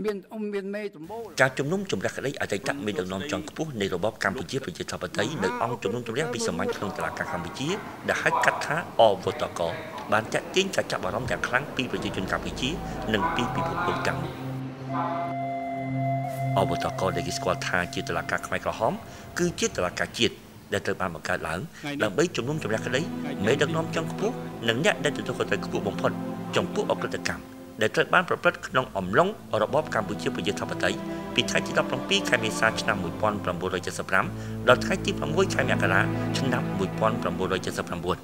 ការជំនុំជម្រះក្តីអតីតមានដឹកនាំជាន់ខ្ពស់នៃរបបកម្ពុជាប្រជាធិបតេយ្យនៅអង្គជំនុំជម្រះវិសាមញ្ញក្នុងតុលាការកម្ពុជាដែលហៅកាត់ថាអវតកបានចាត់ទាញការចាប់អារម្មណ៍យ៉ាងខ្លាំងពីប្រជាជនកម្ពុជានិងពីពិភពលោកទាំងមូលអវតកដែលគេស្គាល់ថាជាតុលាការខ្មែរក្រហមគឺជាតុលាការជាតិដែលត្រូវបានបង្កើតឡើងដើម្បីជំនុំជម្រះក្តីមេដឹកនាំជាន់ខ្ពស់និងអ្នកដែលទទួលខុសត្រូវខ្ពស់បំផុតចំពោះអក្រិតកម្មដែលត្រូវបានប្រព្រឹត្តក្នុងអំឡុងរបបកម្ពុជាប្រជាធិបតេយ្យពីថ្ងៃទី17ខែមេសាឆ្នាំ1975ដល់ថ្ងៃទី6ខែមករាឆ្នាំ1979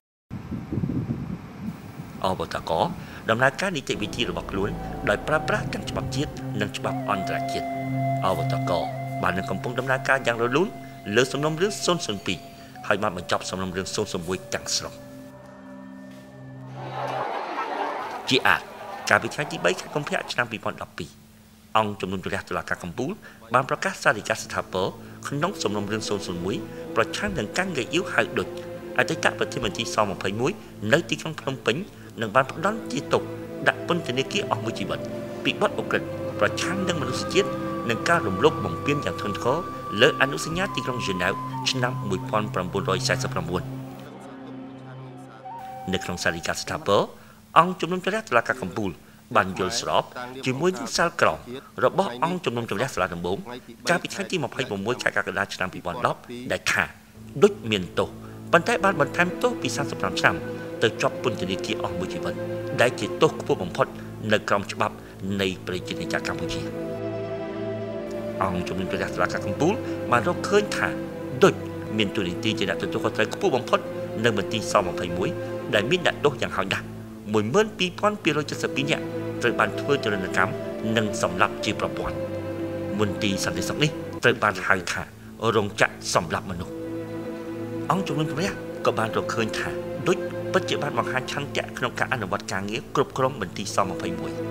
អបតកដំណើរការនីតិវិធីរបស់ខ្លួនដោយប្រើប្រាស់ទាំងច្បាប់ជាតិនិងច្បាប់អន្តរជាតិអបតកបាននឹងកំពុងដំណើរការយ៉ាងរលូនលើសំណុំរឿង002ហើយបានបញ្ចប់សំណុំរឿង001ទាំងស្រុងជាអាចកាលពីថ្ងៃទី3ខែកុម្ភៈឆ្នាំ2012អង្គជំនុំជម្រះតុលាការកំពូលបានប្រកាសសាលិកាស្ថាពរក្នុងសំណុំរឿង001ប្រឆាំងនឹងការងាយយូហៅដូចអតីតប្រធានមន្ត្រីស21នៅទីក្រុងភ្នំពេញនឹងបានផ្ដន់ជាទុកដាក់ពន្ធនាគារអស់មួយជីវិតពីបទឧក្រិដ្ឋប្រឆាំងនឹងមនុស្សជាតិនិងការរំលោភបំពានយ៉ាងធ្ងន់ធ្ងរលើអនុសញ្ញាទីក្រុងហ្សឺណែវឆ្នាំ1949នៅក្នុងសាលិកាស្ថាពរអង្គជំនុំជម្រះតុលាការកំពូលបានយល់ស្របជាមួយនឹងសាលក្រមរបស់អង្គជំនុំជម្រះសាលាដំបងកាលពីថ្ងៃទី26ខែកក្កដាឆ្នាំ2010ដែលថាដូចមានទោសប៉ុន្តែបានបន្ថែមទោសពី35ឆ្នាំទៅជាប់ពន្ធនាគារអស់មួយជីវិតដែលជាទោសខ្ពស់បំផុតនៅក្រោមច្បាប់នៃប្រជាណាចក្រកម្ពុជាអង្គជំនុំជម្រះតុលាការកំពូលបានរកឃើញថាដូចមានទូនីតិជាអ្នកទទួលខុសត្រូវខ្ពស់បំផុតនៅមន្ទីរស21ដែលមានដាក់ទោសយ៉ាងហោចណាស់12272នាក់ត្រូវបានធ្វើទរណកម្មនិងសម្លាប់ជាប្រព័ន្ធមន្ទីរសន្តិសុខនេះត្រូវបានហៅថារោងចក្រសម្លាប់មនុស្សអង្គជំនុំជម្រះក៏បានរកឃើញថាដូចពិតជាបានបង្ហាញឆន្ទៈក្នុងការអនុវត្តការងារគ្រប់គ្រងមន្ទីរស21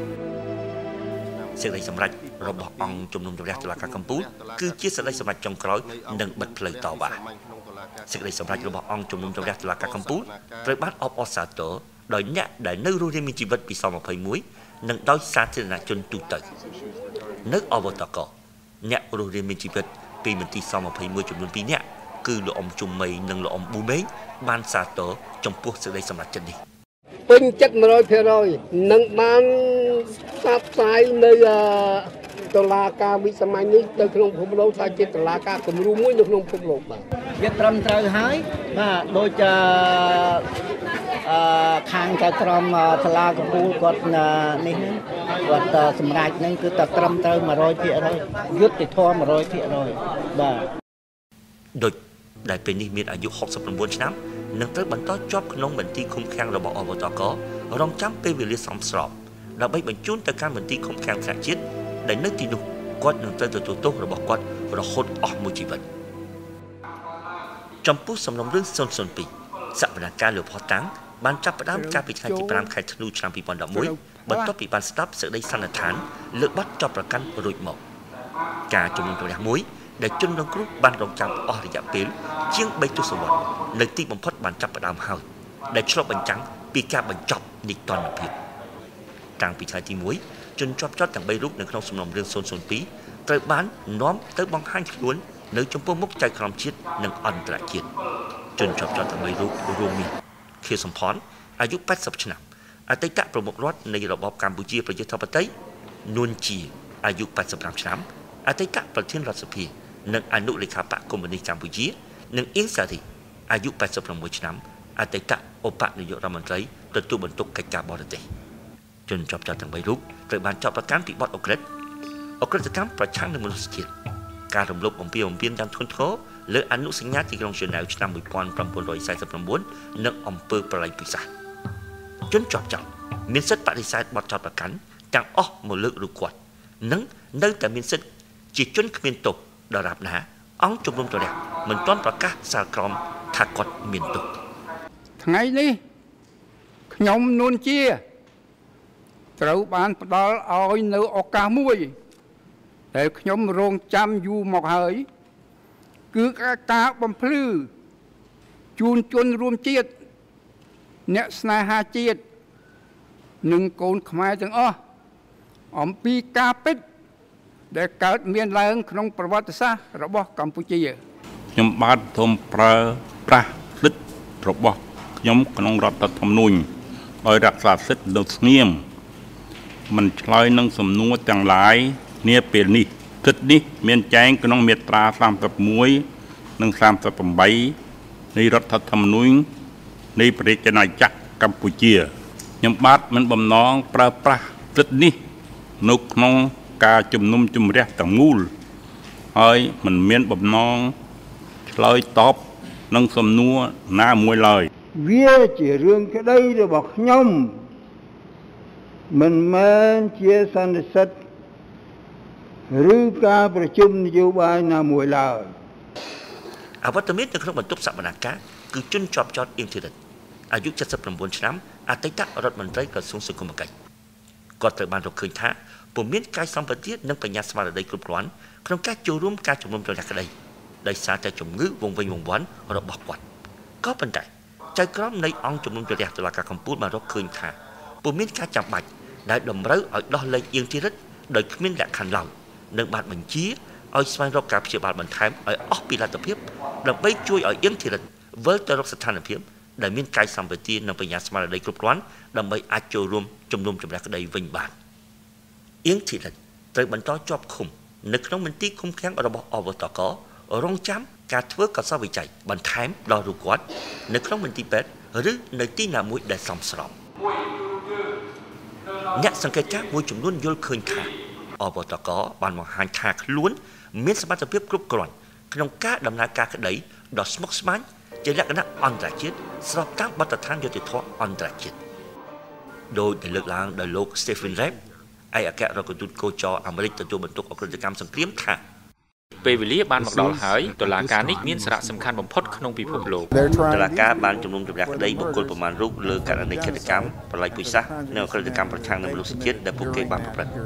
សេចក្តីសម្រេចរបស់អង្គជំនុំជម្រះតុលាការកំពូលគឺជាសេចក្តីសម្រេចចុងក្រោយនិងបិទផ្លូវតវ៉ាសេចក្តីសម្រេចរបស់អង្គជំនុំជម្រះតុលាការកំពូលត្រូវបានអបអរសាទរដោយអ្នកដែលនៅរស់រានមានជីវិតពីស21និងដោយសាធារណជនទូទៅនៅអវតកអ្នករស់រានមានជីវិតពីមន្ទីរស21ចំនួន2នាក់គឺលោកអ៊ំជុំមីនិងលោកអ៊ំប៊ូមេងបានសាទរចំពោះសេចក្តីសម្រេចចិត្តនេះពេញចិត្ត 100% នឹងបានផ្សព្វផ្សាយនៅតុលាការវិសាមញ្ញនេះទៅក្នុងពិភពលោកថាជាតុលាការគំរូមួយនៅក្នុងពិភពលោកបាទវាត្រឹមត្រូវហើយបាទដូចខាងចៅក្រមសាលាកំពូលគាត់នេះគាត់សម្រេចហ្នឹងគឺតែត្រឹមត្រូវ 100% យុត្តិធម៌ 100% បាទដូចដែលពេលនេះមានអាយុ69ឆ្នាំនឹងត្រូវបន្តជាប់ក្នុងមន្ទីរឃុំឃាំងរបស់អវតករងចាំពេលវេលាសមស្របដើម្បីបញ្ជូនទៅកាន់មន្ទីរឃុំឃាំងថ្នាក់ជាតិដែលនៅទីនោះគាត់នឹងត្រូវទទួលទោសរបស់គាត់រហូតអស់មួយជីវិតចំពោះសំណុំរឿង002សវនកម្មលោកផតាំងបានចាប់ផ្ដើមកាលពីថ្ងៃទី5ខែធ្នូឆ្នាំ2011បន្ទាប់ពីបានស្ដាប់សេចក្តីសន្និដ្ឋានលើបាត់ចោទប្រកាន់រួចមកការជំនុំជម្រះមួយដែលជនរងគ្រោះបានរងចាំអស់រយៈពេលជាង3ទសវត្សរ៍នៅទីបំផុតបានចាប់ផ្ដើមហើយដែលឆ្លុះបញ្ចាំងពីការបញ្ចប់នីតិរដ្ឋភាពតាំងពីថ្ងៃទី1ជនជាប់ចោទទាំង3រូបនៅក្នុងសំណុំរឿង002ត្រូវបាននាំទៅបង្ហាញខ្លួននៅចំពោះមុខចៅក្រមជាតិនិងអន្តរជាតិជនជាប់ចោទទាំង3រូបរួមមានខៀវសំផនអាយុ80ឆ្នាំអតីតប្រមុខរដ្ឋនៃរបបកម្ពុជាប្រជាធិបតេយ្យនួនជាអាយុ85ឆ្នាំអតីតប្រធានរដ្ឋសភានិងអនុលេខាបកកុម្មុយនីសកម្ពុជានិងអៀងសារីអាយុ86ឆ្នាំអតីតឧបនាយករដ្ឋមន្ត្រីទទួលបន្ទុកកិច្ចការបរទេសជនជាប់ចោទទាំង3រូបត្រូវបានចោទប្រកាន់ពីបទឧក្រិដ្ឋកម្មប្រឆាំងនឹងមនុស្សជាតិការរំលោភបំពានយ៉ាងធ្ងន់ធ្ងរលើអនុសញ្ញាទីក្រុងហ្សឺណែវឆ្នាំ1949និងអំពើប្រល័យពូជសាសន៍ជនជាប់ចោទមានសិទ្ធិបដិសេធបទចោទប្រកាន់ទាំងអស់មកលើករូបគាត់និងនៅតែមានសិទ្ធិជាជនគ្មានទោសដរាបណាអង្គជំនុំជម្រះមិនទាន់ប្រកាសសាលក្រមថាគាត់មានទោសថ្ងៃនេះខ្ញុំនួនជាត្រូវបានផ្ដល់ឲ្យនៅឱកាសមួយដែលខ្ញុំរងចាំយូរមកហើយគឺការបំភ្លឺជូនជនរួមជាតិអ្នកស្នេហាជាតិនិងកូនខ្មែរទាំងអស់អំពីការពិតដែលកើតមានឡើងក្នុងប្រវត្តិសាស្ត្ររបស់កម្ពុជាខ្ញុំបាទសូមប្រើប្រាស់សិទ្ធិរបស់ខ្ញុំក្នុងរដ្ឋធម្មនុញ្ញឲ្យរក្សាសិទ្ធិដូចស្ងៀមមិនឆ្លើយនឹងសំណួរទាំងឡាយនាពេលនេះសិទ្ធិនេះមានចែងក្នុងមាត្រា31និង38នៃរដ្ឋធម្មនុញ្ញនៃប្រជាណាចក្រកម្ពុជាខ្ញុំបាទមិនបំណងប្រើប្រាស់សិទ្ធិនេះនៅក្នុងការជំនុំជម្រះទាំងមូលហើយមិនមានបំណងឆ្លើយតបនឹងសំណួរណាមួយឡើយវាជារឿងក្តីរបស់ខ្ញុំមិនមែនជាសន្និសីទឬការប្រជុំនយោបាយណាមួយឡើយអវត្តមាននៅក្នុងបន្ទប់សវនកម្មគឺជនជាប់ចោតអ៊ីងធីរិតអាយុ79ឆ្នាំអតីតរដ្ឋមន្ត្រីក្រសួងសង្គមគិច្ចគាត់ត្រូវបានរកឃើញថាពុំមានកាយសម្បត្តិនិងបញ្ញាស្មារតីគ្រប់គ្រាន់ក្នុងការចូលរួមការជំនុំជម្រះក្តីដោយសារតែជំងឺវង្វេងវង្វាន់របស់គាត់ក៏ប៉ុន្តែចៅក្រមនៃអង្គជំនុំជម្រះតុលាការកំពូលបានរកឃើញថាពុំមានការចាំបាច់ដែលតម្រូវឲ្យដោះលែងអ៊ីងធីរិតដោយគ្មានលក្ខខណ្ឌឡើយនិងបានបញ្ជាឲ្យស្វែងរកការព្យាបាលបន្ថែមឲ្យអស់ពីលទ្ធភាពដើម្បីជួយឲ្យអ៊ីងធីរិតវិលទៅរកស្ថានភាពដែលមានកាយសម្បត្តិនិងបញ្ញាស្មារតីគ្រប់គ្រាន់ដើម្បីអាចចូលរួមជំនុំជម្រះក្តីវិញបានអ៊ីងធីរិតត្រូវបន្តជាប់ឃុំនៅក្នុងមន្ទីរឃុំឃាំងរបស់អវតករងចាំការធ្វើកសោវិច័យបន្ថែមដល់រូបគាត់នៅក្នុងមន្ទីរពេទ្យឬនៅទីណាមួយដែលសមស្របអ្នកសង្កេតការណ៍មួយចំនួនយល់ឃើញថាអវតកបានបង្ហាញថាខ្លួនមានសមត្ថភាពគ្រប់គ្រាន់ក្នុងការដំណើរការក្តីដ៏ស្មុគស្មាញជាលក្ខណៈអន្តរជាតិស្របតាមបទដ្ឋានយុត្តិធម៌អន្តរជាតិដោយដែលលើកឡើងដោយលោក Stephen Rapp ឯកអគ្គរដ្ឋទូតកោចអាមេរិកទទួលបន្ទុកអក្រិតកម្មសង្គ្រាមថាពេលវេលាបានមកដល់ហើយតុលាការនេះមានសារៈសំខាន់បំផុតក្នុងពិភពលោកតុលាការបានជំនុំជម្រះក្តីបុគ្គលប្រមាណរូបលើករណីឃាតកម្មប្រល័យពូជសាសន៍និងអក្រិតកម្មប្រឆាំងនឹងមនុស្សជាតិដែលពួកគេបានប្រព្រឹត្ត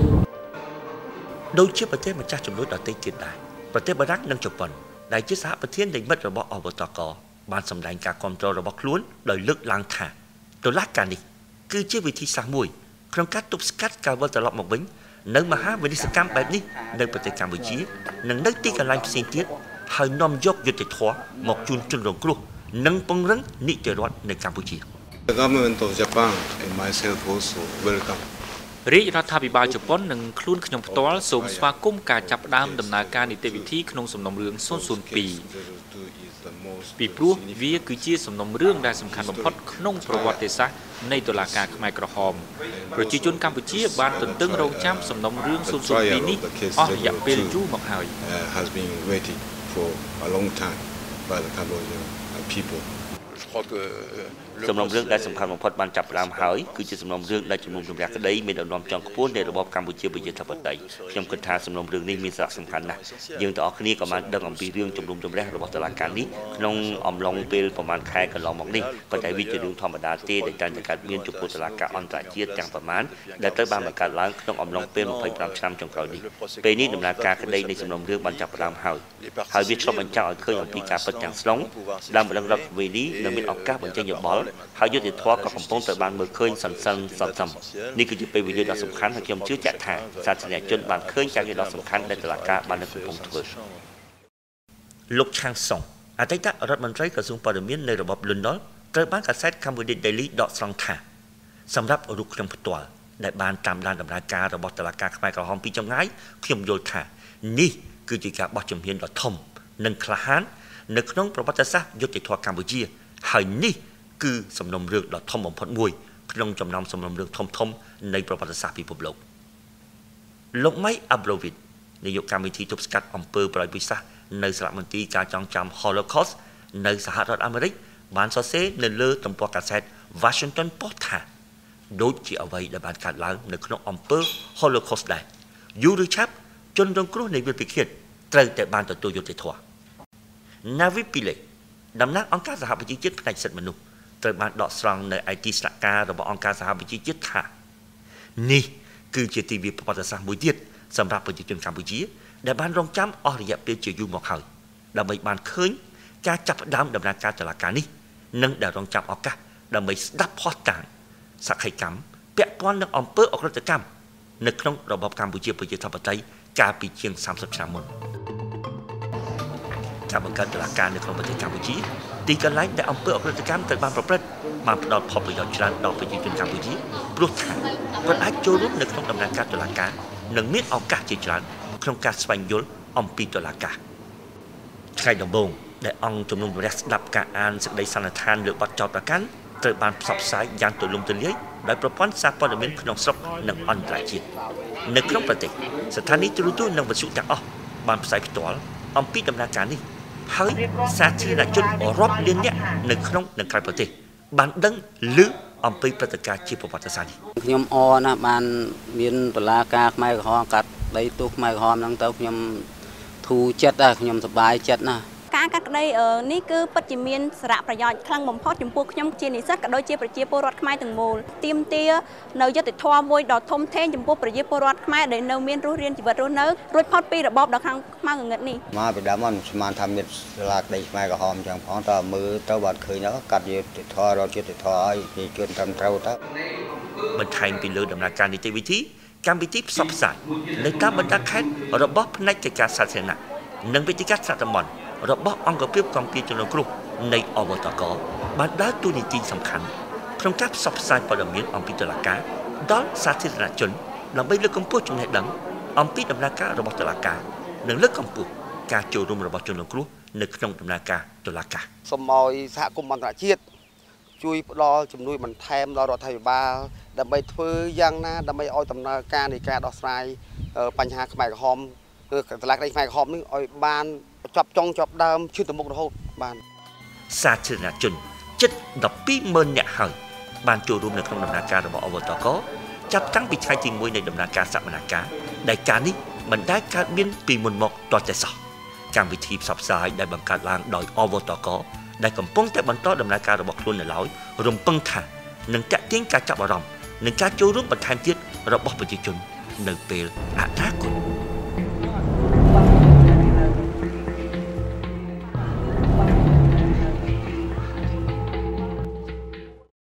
ដូចជាប្រទេសម្ចាស់ចំនួនដទៃទៀតដែរប្រទេសបារាំងនិងជប៉ុនដែលជាសហប្រធាននៃមិត្តរបស់អវតកបានសម្ដែងការគាំទ្ររបស់ខ្លួនដោយលើកឡើងថាតុលាការនេះគឺជាវិធីសាស្ត្រមួយក្នុងការទប់ស្កាត់ការវិលត្រឡប់មកវិញនៅមហាវិនិស្សកម្មបែបនេះនៅប្រទេសកម្ពុជានិងនៅទីកន្លែងផ្សេងទៀតហើយនាំយកយុត្តិធម៌មកជូនជនរងគ្រោះនិងពង្រឹងនីតិរដ្ឋនៅកម្ពុជា The government of Japan and myself also welcome រាជរដ្ឋាភិបាលជប៉ុននិងខ្លួនខ្ញុំផ្ទាល់សូមស្វាគមន៍ការចាប់ផ្ដើមដំណើរការនីតិវិធីក្នុងសំណុំរឿង002ពីព្រោះវាគឺជាសំណុំរឿងដែលសំខាន់បំផុតក្នុងប្រវត្តិសាស្ត្រនៃតុលាការខ្មែរក្រហមប្រជាជនកម្ពុជាបានទន្ទឹងរង់ចាំសំណុំរឿង002នេះអស់រយៈពេលយូរមកហើយ has been waiting for a long time by the Cambodian people សំណុំរឿងដែលសំខាន់បំផុតបានចាប់ផ្ដើមហើយគឺជាសំណុំរឿងដែលជំនុំជម្រះក្តីមានដំណំចង់ខ្ពស់នៃរបបកម្ពុជាប្រជាធិបតេយ្យខ្ញុំគិតថាសំណុំរឿងនេះមានសារៈសំខាន់ណាស់យើងទាំងអស់គ្នាក៏បានដឹងអំពីរឿងជំនុំជម្រះរបស់តុលាការនេះក្នុងអំឡុងពេលប្រហែលខែកន្លងមកនេះប៉ុន្តែវាជារឿងធម្មតាទេដែលតែងតែកើតមានចំពោះតុលាការអន្តរជាតិទាំងប្រមាណដែលត្រូវបានបង្កើតឡើងក្នុងអំឡុងពេល25ឆ្នាំចុងក្រោយនេះពេលនេះដំណើរការក្តីនៃសំណុំរឿងបានចាប់ផ្ដើមហើយវាឆ្លុះបញ្ចាំងឲ្យឃើញអំពីការពិតទាំងស្រុងដើម្បីរំលឹកវេលានិងមានឱកាសបញ្ចេញយោបល់ហើយយុត្តិធម៌ក៏កំពុងតែបានមើលឃើញសន្សំនេះគឺជាពេលវេលាដ៏សំខាន់ហើយខ្ញុំជឿជាក់ថាសាធារណជនបានឃើញការងារដ៏សំខាន់ដែលតុលាការបានកំពុងធ្វើលោកឆាងសុងអតីតរដ្ឋមន្ត្រីក្រសួងព័ត៌មាននៃរបបលន់នល់ត្រូវបានកាសែត Cambodia Daily ដកស្រង់ថាសម្រាប់រូបខ្ញុំផ្ទាល់ដែលបានតាមដានដំណើរការរបស់តុលាការខ្មែរក្រហមពីចម្ងាយខ្ញុំយល់ថានេះគឺជាការបោះជំហានដ៏ធំនិងក្លាហាននៅក្នុងប្រវត្តិសាស្ត្រយុត្តិធម៌កម្ពុជាហើយនេះគឺសំណុំរឿងដ៏ធំបំផុតមួយក្នុងចំណោមសំណុំរឿងធំនៃប្រវត្តិសាស្ត្រពិភពលោកលោកម៉ៃអាប់ឡូវីតនាយកកម្មវិធីទប់ស្កាត់អំពើប្រល័យពូជសាសន៍នៅសារមន្ទីរការចងចាំ Holocaust នៅសហរដ្ឋអាមេរិកបានសរសេរនៅលើទំព័រកាសែត Washington Post ថាដូចជាអ្វីដែលបានកើតឡើងនៅក្នុងអំពើ Holocaust ដែរយូរឬឆាប់ជនរងគ្រោះនៃវិបត្តិឃាតត្រូវតែបានទទួលយុត្តិធម៌ Navi Pillay តំណាងអង្គការសហប្រជាជាតិផ្នែកសិទ្ធិមនុស្សត្រូវបានដកស្រង់នៅឯទីស្នាក់ការរបស់អង្គការសហប្រជាជាតិថានេះគឺជាទិវាប្រវត្តិសាស្ត្រមួយទៀតសម្រាប់ប្រជាជនកម្ពុជាដែលបានរងចាំអស់រយៈពេលជាយូរមកហើយដើម្បីបានឃើញការចាប់ផ្ដើមដំណើរការតុលាការនេះនិងដែលរងចាំឱកាសដើម្បីស្ដាប់ភស្តុតាងសក្ខីកម្មពាក់ព័ន្ធនឹងអំពើអក្រិតកម្មនៅក្នុងរបបកម្ពុជាប្រជាធិបតេយ្យកាលពីជាង30ឆ្នាំមុនការបង្កើតតុលាការនៅក្នុងប្រទេសកម្ពុជាទីកន្លែងដែលអំពើអក្រិតកម្មត្រូវបានប្រព្រឹត្តបានផ្ដល់ផលប្រយោជន៍ច្រើនដល់ប្រជាជនកម្ពុជាព្រោះថាគាត់អាចចូលរួមនៅក្នុងដំណើរការតុលាការនិងមានឱកាសជាច្រើនក្នុងការស្វែងយល់អំពីតុលាការថ្ងៃដំបូងដែលអង្គជំនុំជម្រះស្ដាប់ការអានសេចក្តីសន្និដ្ឋានលើបទចោទប្រកាន់ត្រូវបានផ្សព្វផ្សាយយ៉ាងទូលំទូលាយដោយប្រព័ន្ធសារព័ត៌មានក្នុងស្រុកនិងអន្តរជាតិនៅក្នុងប្រទេសស្ថានីយទូរទស្សន៍និងវិទ្យុទាំងអស់បានផ្សាយផ្ទាល់អំពីដំណើរការនេះហើយសាធារណជនរាប់លានអ្នកនៅក្នុងនិងក្រៅប្រទេសបានដឹងឮអំពីព្រឹត្តិការណ៍ជាប្រវត្តិសាស្ត្រនេះខ្ញុំអរណាស់បានមានតុលាការខ្មែរក្រហមកាត់ដីទូខ្មែរក្រហមហ្នឹងទៅខ្ញុំធូរចិត្តដែរខ្ញុំសប្បាយចិត្តណាស់ការកាត់ក្តីនេះគឺពិតជាមានសារៈប្រយោជន៍ខ្លាំងបំផុតចំពោះខ្ញុំជានិស្សិតក៏ដូចជាប្រជាពលរដ្ឋខ្មែរទាំងមូលទាមទារនៅយុត្តិធម៌មួយដ៏ធំធេងចំពោះប្រជាពលរដ្ឋខ្មែរដែលនៅមានរស់រានជីវិតរស់នៅរួចផុតពីរបបដ៏ខាងខ្មៅងងឹតនេះមកពីដើមមិនស្មានថាមានសាលាក្តីខ្មែរក្រហមចឹងផងតើមើលទៅបាត់ឃើញទៅកាត់យុត្តិធម៌រត់យុត្តិធម៌ឲ្យប្រជាជនត្រឹមត្រូវទៅបន្ថែមពីលើដំណើរការនីតិវិធីកម្មវិធីផ្សព្វផ្សាយនៅតាមបណ្ដាខេត្តរបស់ផ្នែកកិច្ចការសាធារណៈនិងវិទ្យាសាស្ត្រតំបន់របស់អង្គភាពកម្ពុជាជំនុំគ្រោះនៃអវតកបានដើរតួនាទីសំខាន់ក្នុងការផ្សព្វផ្សាយព័ត៌មានអំពីតុលាការដល់សាធារណជនដើម្បីលើកកម្ពស់ចំណេះដឹងអំពីដំណើរការរបស់តុលាការនិងលើកកម្ពស់ការចូលរួមរបស់ជនរងគ្រោះនៅក្នុងដំណើរការតុលាការសូមឲ្យសហគមន៍អន្តរជាតិជួយផ្ដល់ជំនួយបន្ថែមដល់រដ្ឋាភិបាលដើម្បីធ្វើយ៉ាងណាដើម្បីឲ្យដំណើរការនៃការដោះស្រាយបញ្ហាខ្មែរក្រហមឬតុលាការខ្មែរក្រហមនេះឲ្យបានចប់ចុងចប់ដើមឈឺទៅមុខរហូតបានសាធារណជនជិត 12,000 នាក់ហើយបានចូលរួមនៅក្នុងដំណើរការរបស់អវតកចាប់តាំងពីថ្ងៃទី1នៃដំណើរការសកម្មភាពដែលការនេះមិនដែលកើតមានពីមុនមកតតែសោះកម្មវិធីផ្សព្វផ្សាយដែលបង្កើតឡើងដោយអវតកដែលកំពុងតែបន្តដំណើរការរបស់ខ្លួននៅឡើយរំពឹងថានឹងទាក់ទាញការចាប់អារម្មណ៍និងការចូលរួមបន្ថែមទៀតរបស់ប្រជាជននៅពេលអនាគត